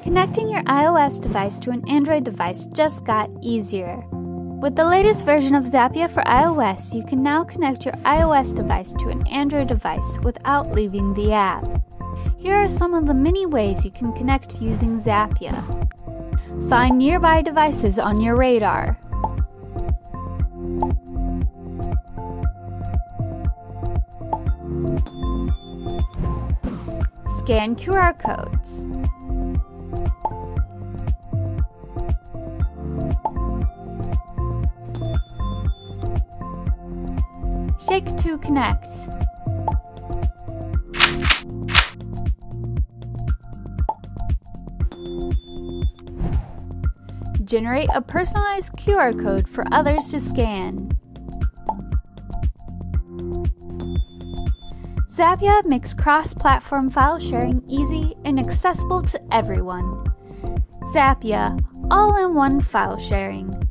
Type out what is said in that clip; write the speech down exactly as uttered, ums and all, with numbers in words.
Connecting your iOS device to an Android device just got easier. With the latest version of Zapya for iOS, you can now connect your iOS device to an Android device without leaving the app. Here are some of the many ways you can connect using Zapya. Find nearby devices on your radar. Scan Q R codes. Shake to connect. Generate a personalized Q R code for others to scan. Zapya makes cross-platform file sharing easy and accessible to everyone. Zapya, all-in-one file sharing.